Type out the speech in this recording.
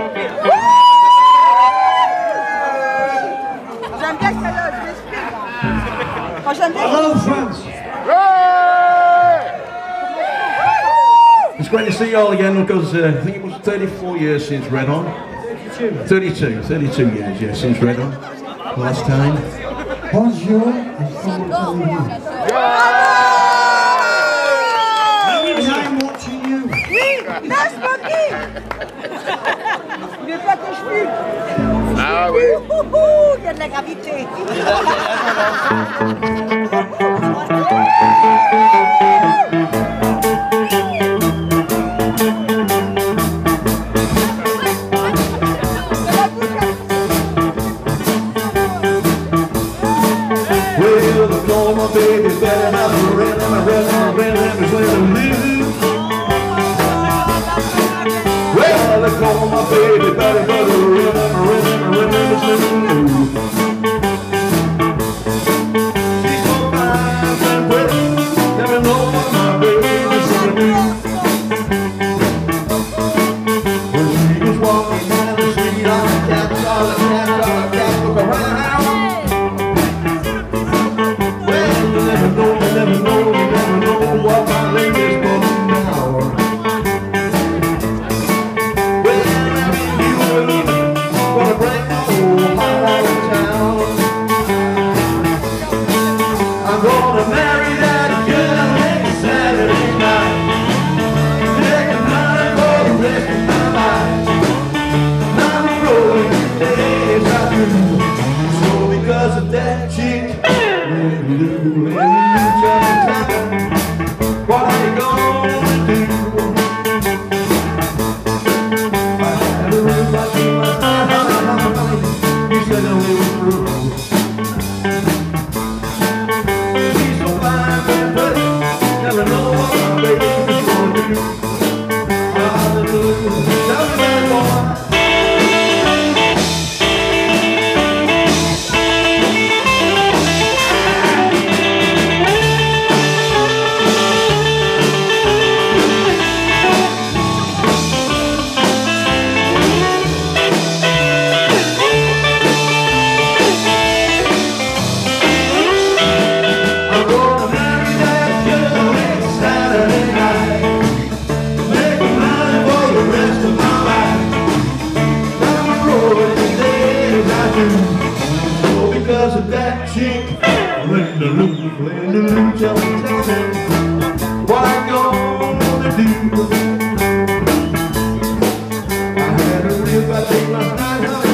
J'aime bien que celle-là, je m'explique. Oh, j'aime bien. Hello, friends. It's great to see you all again because I think it was 34 years since Red On. 32 years, yeah, since Red On. Last time. Bonjour and comment I'm watching you. Oui, that's Monkey. Il veut pas que je fume. Ah oui. Il y a de la gravité. Well, the call my baby better have a rhythm is where to live. Well, the call my baby better have a rhythm is where to live. She's so fine and pretty, never know what my baby is gonna do. When she was walking down the street, all the cats look around. You never know what my lady's going now. Well, you and me gonna bring the whole heart out of town. I'm gonna marry that girl next Saturday night. Taking mine for the rest of my life. I'm rolling days I do. So because of that chick, what are you gonna do? I had a room like in my mind. You said that we were through. She's so fine and pretty, never know what my baby's gonna do. Hallelujah, tell me that boy. Because of that chick, playing the loop, tell me what I'm gonna do. I had a real bad day last night.